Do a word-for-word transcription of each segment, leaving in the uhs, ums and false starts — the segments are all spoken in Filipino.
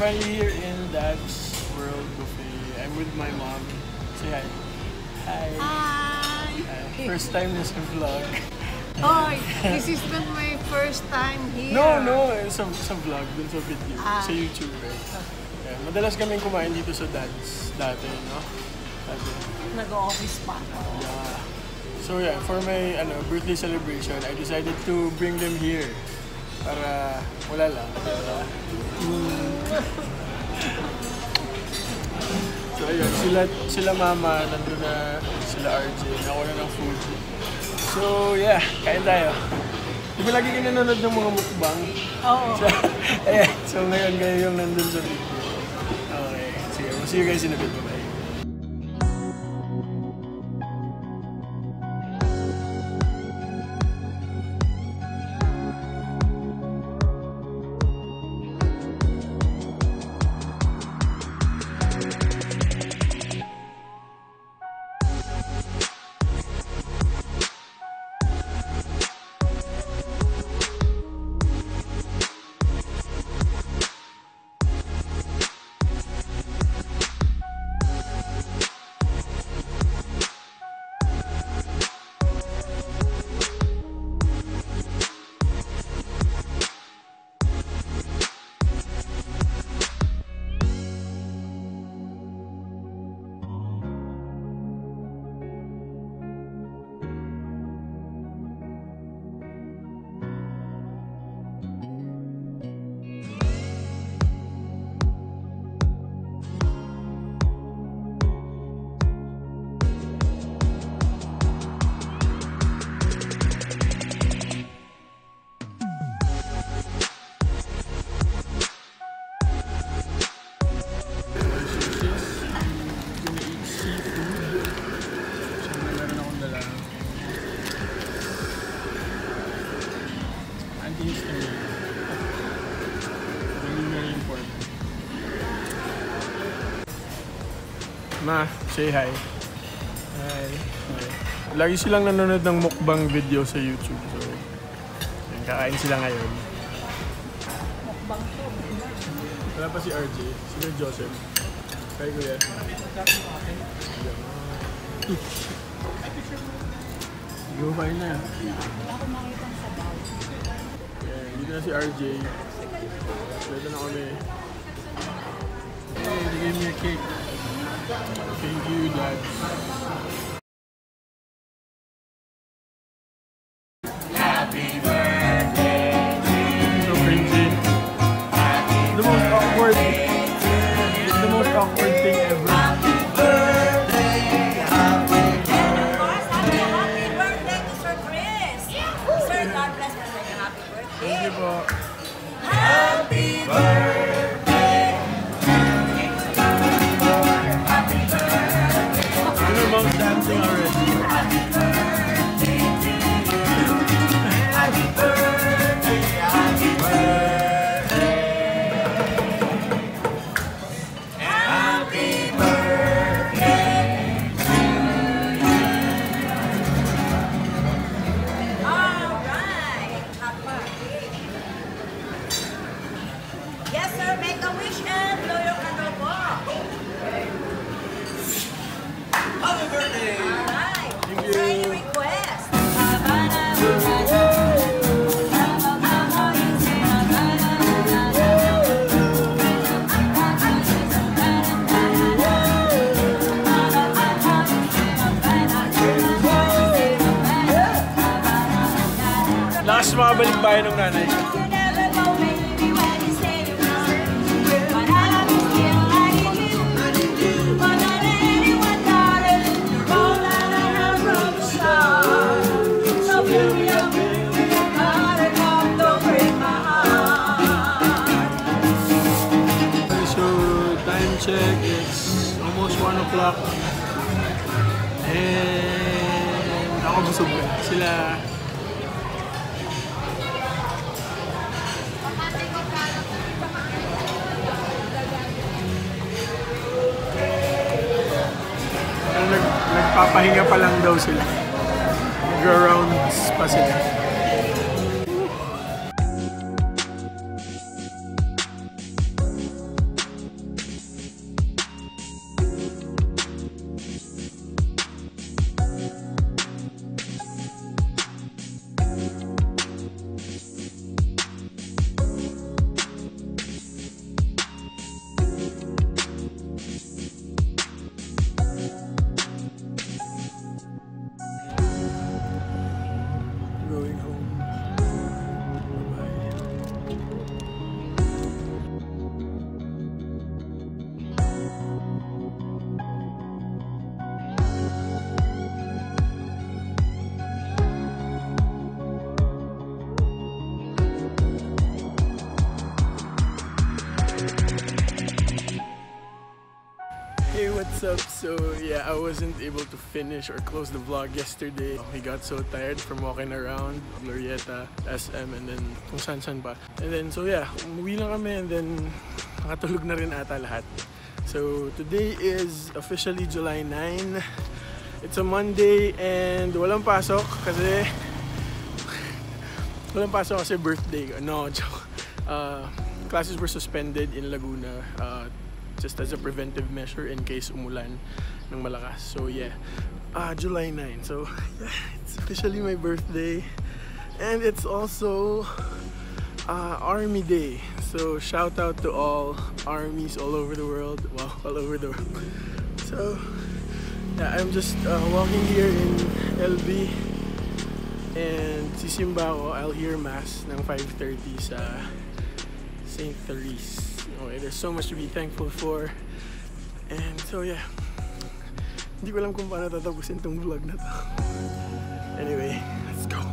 finally here in Dad's World Buffet. I'm with my mom. Say hi. Hi. Hi. Hi. First time na sa vlog. Oh, this is not my first time here. No, no. Sa, sa vlog, dun sa video. Ah. Sa YouTube, right? Yeah. Madalas kaming kumain dito sa Dad's dati, no? Dati. Nag-office pa. Yeah. So yeah, for my ano, birthday celebration, I decided to bring them here. Para wala lang. Diba? Mm. So ayun, sila, sila mama, nandun na sila R J, nakuha na ng food. So yeah, kain tayo. Di ba lagi kayo nanonood ng mga mukbang? Oo. So, ayan, so ngayon kayo yung nandun sa video. Okay, sige, we'll see you guys in a bit. Bye. Ma, say hi. Hi. Hi. Lagi silang nanonood ng mukbang video sa YouTube. So, yun, kakain sila ngayon. Mukbang to. Wala pa si R J, si Joseph. Kaya ko yan. Go, kain na. Wala akong makita sa baw. Yeah, dito na si R J. Dito na kami. Hey, they gave me a cake. Thank you, Dad. Happy birthday to you. So cringy. The most awkward. It's the most awkward thing ever. Happy birthday, happy Of course, happy, happy birthday to Sir Chris. Sir, God bless you. Happy birthday. Thank you po. happy birthday. You know, Mom's dancing already. Happy birthday to you. Happy birthday, happy birthday. Happy birthday to you. All right. Happy birthday. Yes, sir. Make a wish and blow your candle po. Happy birthday. All right. Thank Is there any you. request? Lakas makabalik bahay ng nanay. You never know, baby, when you say you will. But I will feel like you. But not anyone, darling. You're all that I have from the start. So build me up, build me up, buttercup, don't break my heart. So, time check, it's almost one o'clock. And ako busog na. Sila... Nag, nagpapahinga pa lang daw sila. Nag-rounds pa sila. what's up? So yeah, I wasn't able to finish or close the vlog yesterday. We got so tired from walking around Glorieta, S M, and then kung saan-saan pa. And then so yeah, umuwi lang kami and then nakatulog na rin ata lahat. So today is officially July ninth. It's a Monday and walang pasok kasi walang pasok kasi birthday ko. No, joke. Uh, classes were suspended in Laguna. Uh, just as a preventive measure in case umulan ng malakas. So yeah, uh, July ninth. So yeah, it's officially my birthday. And it's also uh, Army Day. So shout out to all armies all over the world. Wow, all over the world. So yeah, I'm just uh, walking here in L B. And sisimba ako. I'll hear mass ng five thirty sa Saint Therese. Okay, there's so much to be thankful for. And so yeah, hindi ko alam kung paano tatapusin tong vlog na to. Anyway, let's go.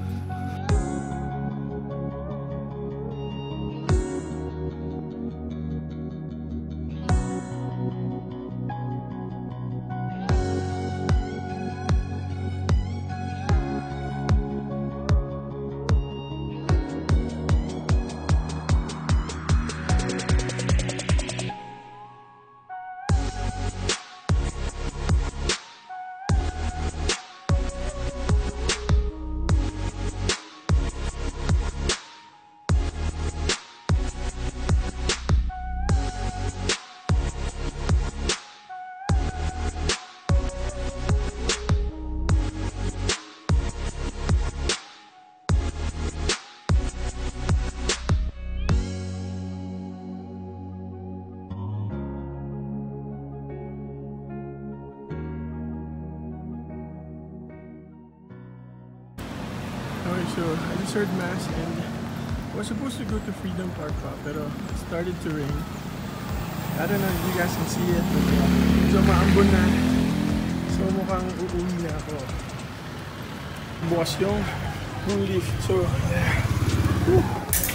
Okay, so I just heard mass and I was supposed to go to Freedom Park pa, pero it started to rain. I don't know if you guys can see it, but uh, medyo maambon na. So mukhang uuwi na ako. Bukas yung moon leaf. So, whew.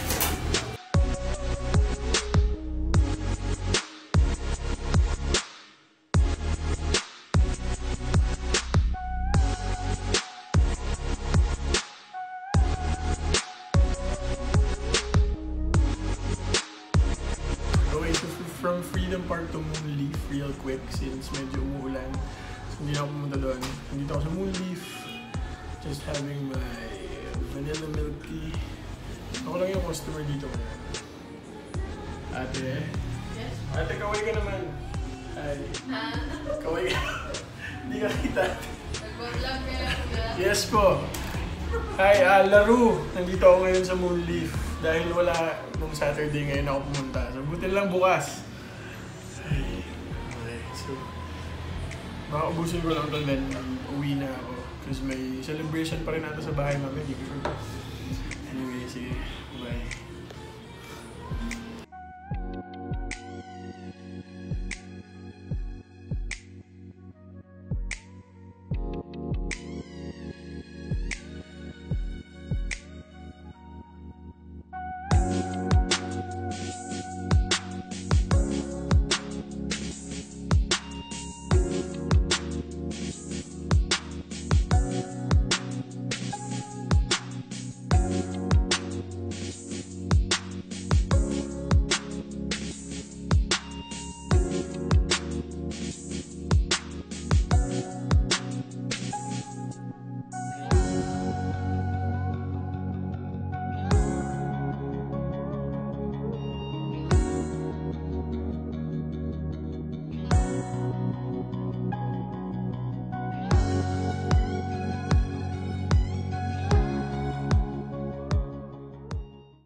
From Freedom Park to Moonleaf real quick since medyo umuulan. So hindi na ako pumunta doon. Nandito ako sa Moonleaf. Just having my vanilla milk tea. Ako lang yung customer dito ngayon. Ate? Yes? Ate, kaway ka naman. Hi. Kaway ka. Hindi ka kita. Nag-vlog ka lang. Yes po. Hi, uh, laro. Nandito ako ngayon sa Moonleaf. Dahil wala nung Saturday ngayon ako pumunta. So buti lang bukas. Okay, so baka ubusin ko lang ito then uwi na ako kasi may celebration pa rin natin sa bahay namin. Anyway, sige, bye.